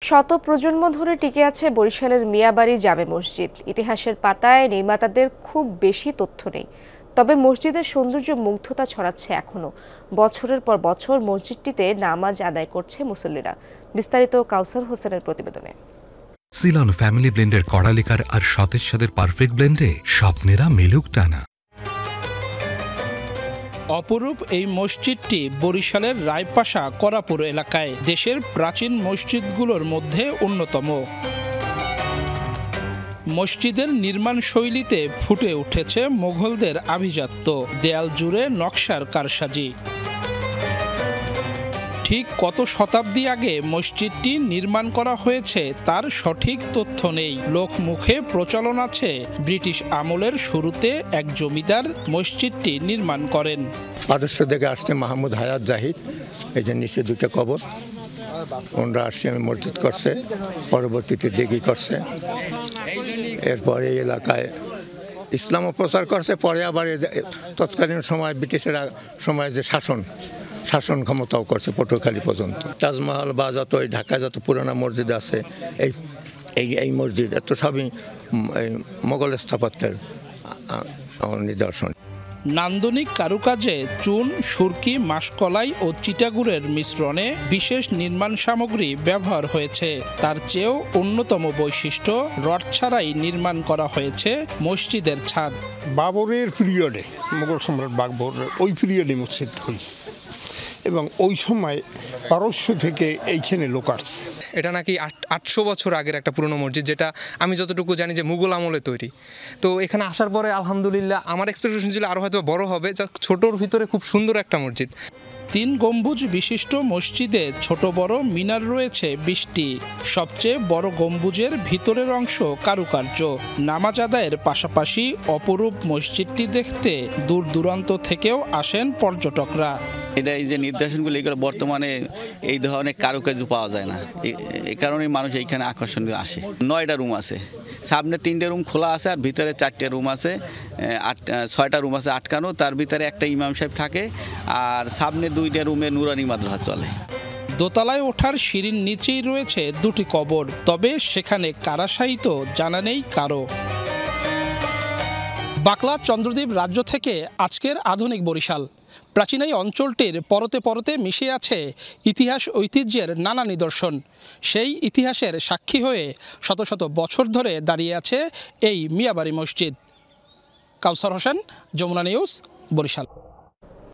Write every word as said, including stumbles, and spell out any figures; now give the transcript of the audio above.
শত প্রজন্ম ধরে টিকে আছে বরিশালের মিয়াবাড়ি জামে মসজিদ। ইতিহাসের পাতায় নির্মাতাদের খুব বেশি তথ্য নেই, তবে মসজিদের সৌন্দর্য মুগ্ধতা ছড়াচ্ছে এখনো। বছরের পর বছর মসজিদটিতে নামাজ আদায় করছে মুসল্লিরা। বিস্তারিত কাউসার হোসেনের প্রতিবেদনে। সিলন ফ্যামিলি ব্লেন্ডের কড়ালিকার আর সতেজ স্বাদের পারফেক্ট ব্লেন্ডে স্বপ্নেরা মেলুক টানা। অপরূপ এই মসজিদটি বরিশালের রায়পাশা করাপুর এলাকায় দেশের প্রাচীন মসজিদগুলোর মধ্যে অন্যতম। মসজিদের নির্মাণ শৈলীতে ফুটে উঠেছে মোগলদের আভিজাত্য, দেয়াল জুড়ে নকশার কারসাজি। ঠিক কত শতাব্দী আগে মসজিদটি নির্মাণ করা হয়েছে তার সঠিক তথ্য নেই। লোকমুখে প্রচলন আছে ব্রিটিশ আমলের শুরুতে এক জমিদার মসজিদটি নির্মাণ করেন। আদর্শ দেখে আসছে মাহমুদ হায়াত জাহিদ, এই যে নিচে দুটো কবর, ওনারা আসছে আমি মসজিদ করছে, পরবর্তীতে দিঘি করছে। এরপরে এই এলাকায় ইসলামও প্রচার করছে। পরে আবার তৎকালীন সময় ব্রিটিশের সময় যে শাসন শাসন ক্ষমতাও করছে পটুয়াখালী পর্যন্ত। তাজমহল বা যত এই ঢাকায় যত পুরানো মসজিদ আছে, এই এই এই মসজিদ এত সবই মোগল স্থাপত্যের নিদর্শন। নান্দনিক কারুকাজে চুন, সুরকি, মাসকলাই ও চিটাগুড়ের মিশ্রণে বিশেষ নির্মাণ সামগ্রী ব্যবহার হয়েছে। তার চেয়েও অন্যতম বৈশিষ্ট্য, রড ছাড়াই নির্মাণ করা হয়েছে মসজিদের ছাদ। বাবরের পিরিয়ডে, মোগল সম্রাট বাবর ওই পিরিয়ডে মসজিদ হয়েছে এবং ওই সময় পারস্য থেকে এইখানে লোক আসছে। এটা নাকি আটশো বছর আগের একটা পুরনো মসজিদ, যেটা আমি যতটুকু জানি যে মুঘল আমলে তৈরি। তো এখানে আসার পরে আলহামদুলিল্লাহ আমার এক্সপেকটেশন ছিল আরও হয়তো বড় হবে, যা ছোটোর ভিতরে খুব সুন্দর একটা মসজিদ। তিন গম্বুজ বিশিষ্ট মসজিদে ছোট বড় মিনার রয়েছে বিশটি। সবচেয়ে বড় গম্বুজের ভিতরের অংশ কারুকার্য। নামাজ আদায়ের পাশাপাশি অপরূপ মসজিদটি দেখতে দূর দূরান্ত থেকেও আসেন পর্যটকরা। এটা এই যে নিদর্শনগুলো, এগুলো বর্তমানে এই ধরনের কারুকার্য পাওয়া যায় না, এই কারণে মানুষ এইখানে আকর্ষণীয় আসে। নয়টা রুম আছে, সামনে তিনটে রুম খোলা আছে আর ভিতরে চারটে রুম আছে, আট ছয়টা রুম আছে আটকানো। তার ভিতরে একটা ইমাম সাহেব থাকে আর সামনে দুইটা রুমে নুরানি মাদ্রাসা চলে। দোতলায় ওঠার সিঁড়ির নিচেই রয়েছে দুটি কবর, তবে সেখানে কারা শায়িত জানা নেই কারো। বাকলা চন্দ্রদ্বীপ রাজ্য থেকে আজকের আধুনিক বরিশাল। প্রাচীন এই অঞ্চলটির পরতে পরতে মিশে আছে ইতিহাস ঐতিহ্যের নানা নিদর্শন। সেই ইতিহাসের সাক্ষী হয়ে শত শত বছর ধরে দাঁড়িয়ে আছে এই মিয়াবাড়ি মসজিদ। কাউসার হোসেন, যমুনা নিউজ, বরিশাল।